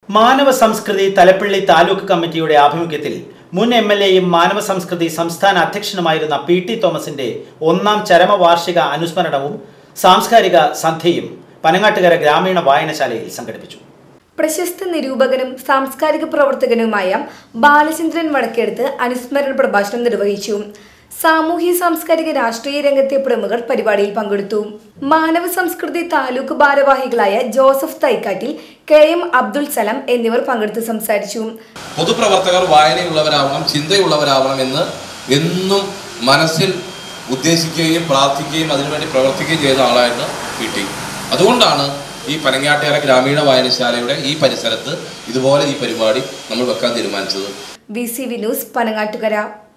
മാനവ സംസ്കൃതി തലപ്പള്ളി താലൂക്ക് കമ്മിറ്റിയുടെ ആഭിമുഖ്യത്തിൽ മുൻ എംഎൽഎയും മാനവ സംസ്കൃതി സംസ്ഥാന അധ്യക്ഷനുമായിരുന്ന പി.ടി. തോമസിന്റെ ഒന്നാം ചരമവാർഷിക അനുസ്മരണവും സാംസ്കാരിക സന്ധ്യയും പനങ്ങാട്ടുകര ഗ്രാമീണ വായനശാലയിൽ സംഘടിപ്പിച്ചു. പ്രശസ്ത നിരൂപകനും സാംസ്കാരിക പ്രവർത്തകനുമായ ബാലചന്ദ്രൻ വടക്കേടത്ത് അനുസ്മരണ പ്രഭാഷണം നിർവഹിച്ചു. സാമൂഹ്യ സാംസ്കാരിക രാഷ്ട്രീയ രംഗത്തെ പ്രമുഖർ പരിപാടിയിൽ പങ്കെടുത്തു. മാനവ സംസ്കൃതി താലൂക്ക് ഭാരവാഹികളായ ജോസഫ് തൈക്കാട്ടിൽ, കെ.എം. അബ്ദുൽ സലാം എന്നിവർ പങ്കെടുത്ത് സംസാരിച്ചു. പൊതുപ്രവർത്തകർ വായനയുള്ളവരാവണം, ചിന്തയുള്ളവരാവണം എന്ന് എന്നും മനസ്സിൽ ഉദ്ദേശിക്കുകയും പ്രാർത്ഥിക്കുകയും അതിനുവേണ്ടി പ്രവർത്തിക്കുകയും ചെയ്ത ആളായിരുന്നു പി.ടി. അതുകൊണ്ടാണ് ഈ പനങ്ങാട്ടുകര ഗ്രാമീണ വായനശാലയുടെ ഈ പരിസരത്ത് ഇതുപോലെ ഈ പരിപാടി നമ്മൾ വെക്കാൻ തീരുമാനിച്ചത്. VCV news, Panangattukara.